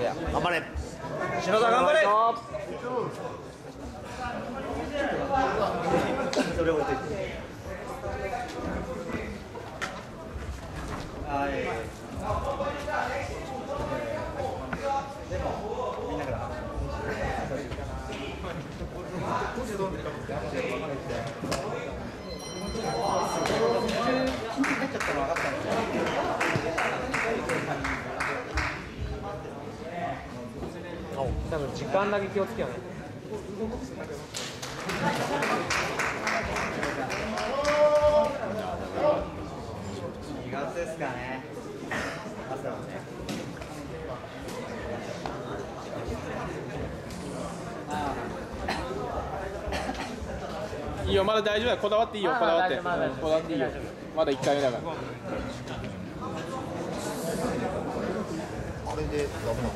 や。 頑張れ。 篠田頑張れ。それ置いといて。はい。でもみんなから。 多分時間だけ気をつけようね。 2月ですかね。朝はね。 いいよ、まだ大丈夫だ。こだわっていいよ、こだわって。こだわっていいよ。まだ1回目だから。 あれでダメなの？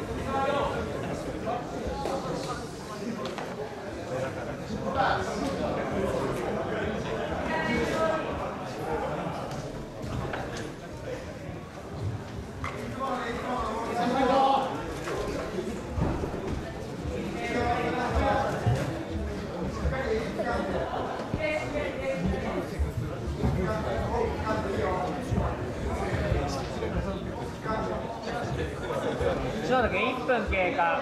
篠田君1分経過。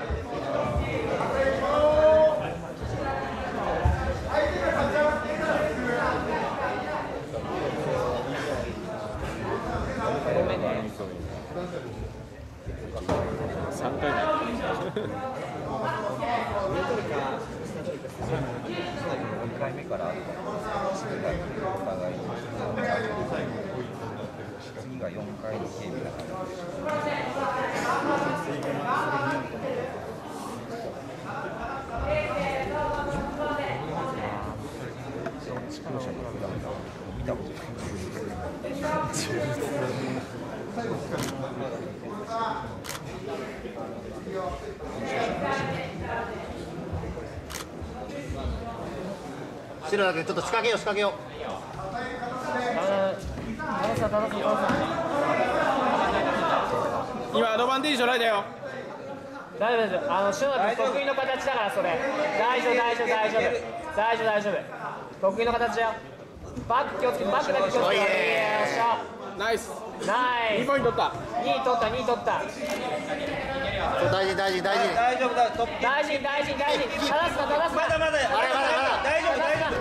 ごめんね。 3回目。 4回目からお互い次が4回のゲームだから。見たことない。 白田君ちょっと仕掛けよう仕掛けよう。 今アドバンテージ取られたよ。 大丈夫です。篠田君得意の形だからそれ。大丈夫。得意の形だよ。バック気をつけて、バックだけ気をつけて。よっしゃ。 ナイス。 ナイス。 2ポイント取った。 2取った。 大事。 大丈夫だ。トップ。 大事。正すな。 まだ。大丈夫。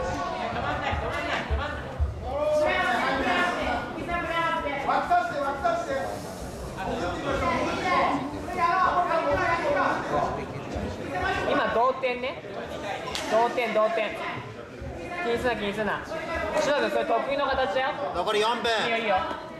今同点ね。同点。気にすな。篠田君それ得意の形だよ。 残り4分。 いいよ。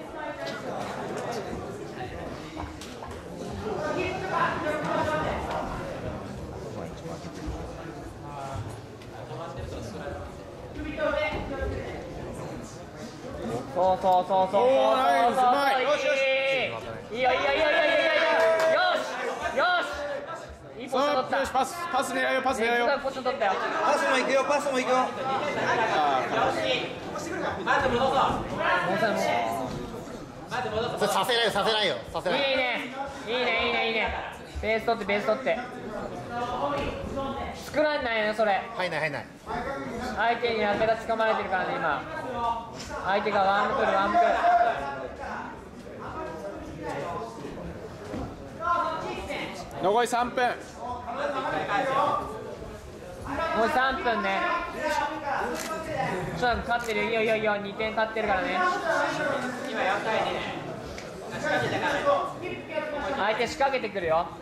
そう。 ナイス、うまい。 いいよ。よし。いいポジション取った。 よし、パス狙えよ。 ポジション取ったよ。 パスも行くよ。 させないよ。 いいね。ベース取って。作らんないよそれ。 入んない。 相手にラテが掴まれてるからね今。相手がワンムクール。 残り3分。 もう3分ね。勝ってるよ。いいよ。2点勝ってるからね。今4対2ね。相手仕掛けてくるよ。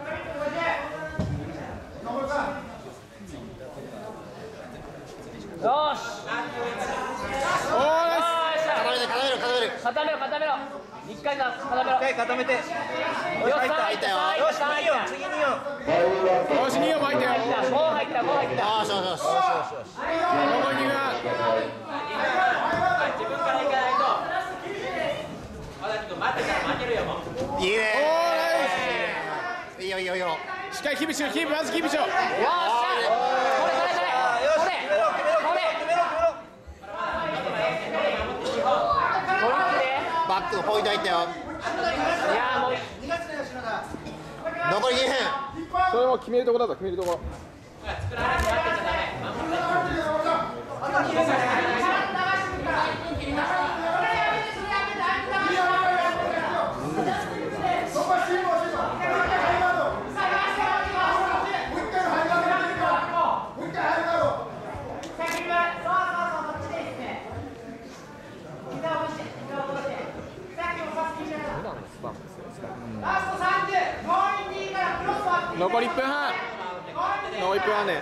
よし。固めろ。一回固めて。 よし、 入ったよ。 よし、次2よ。 よし、2よ、入ったよ。 もう入った。 よし。 残り2分。 自分から行かないと。まだちょっと待ってたら負けるよもう。 いいね。 いいよ。しっかりキープしよう。まずキープしよう。 よっしゃ。これ。 バックのポイント入ったよ。 いやもう残り2 もう決めるところだぞ、決めるところ。残り1分半。残り1分半ね。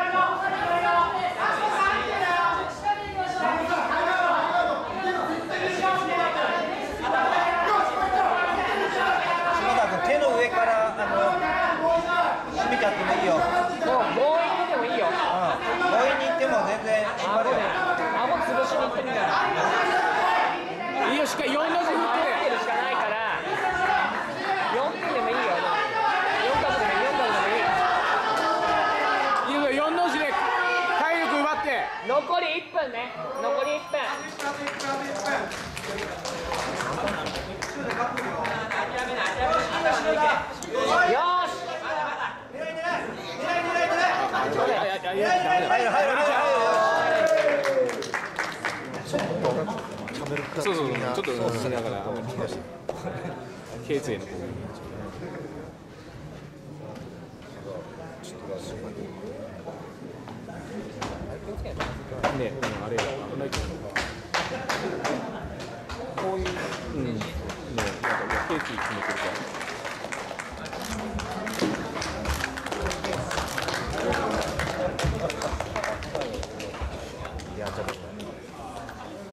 手の上から締めちゃってもいいよ。 もう強引にでもいいよ。 強引に行っても全然引っ張るよ。 顎潰しに行ってみたら。 いいよ、しっかり4の字振ってるしかないから4点でもいいよ。4角でもいい、4角でもいい。 いいよ、4の字で体力奪って。 残り1分ね。残り1分。よーし。 そうそう、ちょっとだから頸椎の方に。ね、あれ危ないけど。こういう、ね、なんか頸椎決めてるから。 いやちょっと